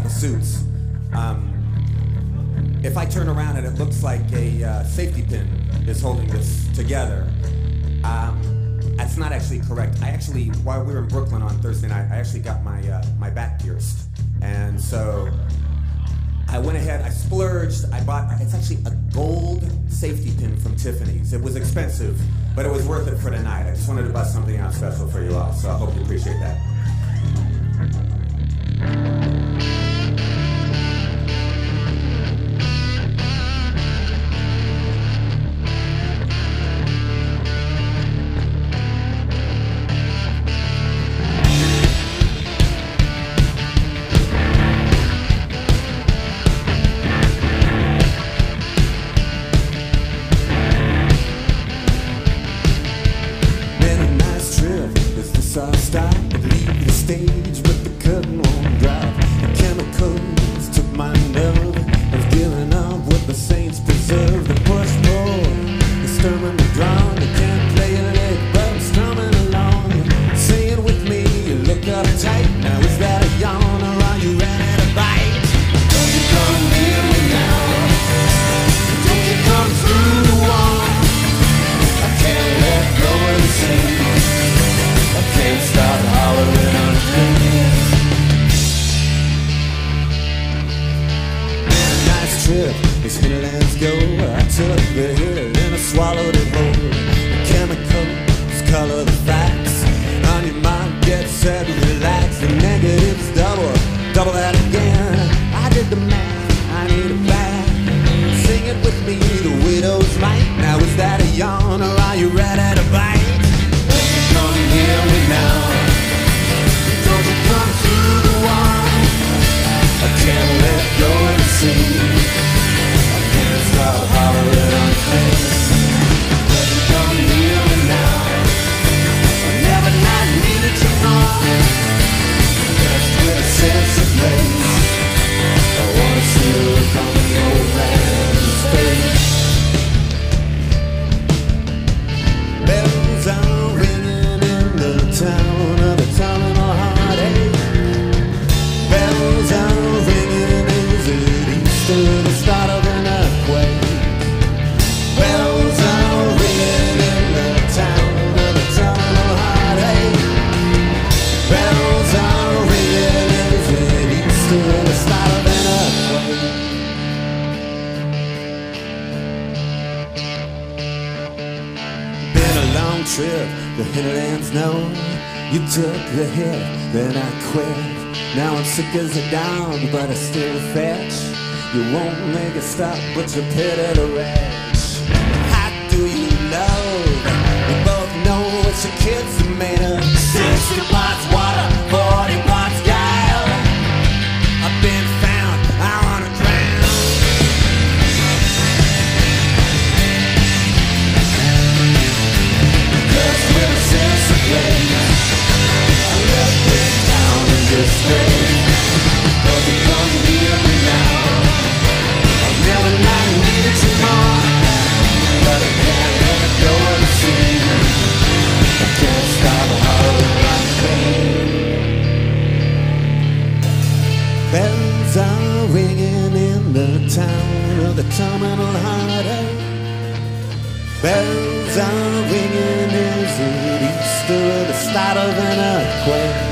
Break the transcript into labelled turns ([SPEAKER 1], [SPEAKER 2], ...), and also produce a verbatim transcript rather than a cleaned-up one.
[SPEAKER 1] the suits. Um, if I turn around and it looks like a uh, safety pin is holding this together, um, that's not actually correct. I actually, while we were in Brooklyn on Thursday night, I actually got my uh, my back pierced, and so I went ahead, I splurged, I bought, it's actually a gold safety pin from Tiffany's. It was expensive, but it was worth it for the night. I just wanted to bust something out special for you all, so I hope you appreciate that.
[SPEAKER 2] I stop and leave the stage, but the curtain won't drop. The chemicals took my nerve. I was giving up what the saints preserve. The push pull, the sturm and the drawn. You can't play a lick, but I'm strumming along. Say it with me, you look up tight. Now is that a yawn or are you ready to bite? Don't you come near me now. Don't you come through the wall. I can't let go of the scene. I can't stop hollering on things. Man, a nice trip, these hinterlands go. I took the hill and I swallowed it whole. The chemicals color the facts. On your mind, get set, relax. The negatives double, double that again. I did the math, I need it back. Sing it with me, the widow's might. Now is that a yawn or are you ready to bite? Come hear me now. Don't you come through the wall. I can't let go of the scene. I can't stop hollering on things. Don't you come hear me now. I never not needed you more. Just with a sense of place. I wanna see you look on the old man's face. Bells are ringing the town of the terminal heartache. Bells are ringing, is it Easter, the start of an earthquake? Bells are ringing in the town of the terminal heartache. Bells are ringing, is it Easter, the start of an earthquake? Been a long trip, the hinterlands know. You took the hit, then I quit. Now I'm sick as a dog, but I still fetch. You won't make it stop, but you pity the wretch. How do you love? We both know what your kids are made of. Sixty parts water, forty parts guile. I've been found, I wanna drown. Cause with a sense of place, I left this town in disgrace. Don't you come near me now. I've never not needed you more. But I can't let go of the scene. I can't stop hollering like pain. Bells are ringing in the town of the terminal heartache. Bells are ringing, is it Easter or the start of an earthquake?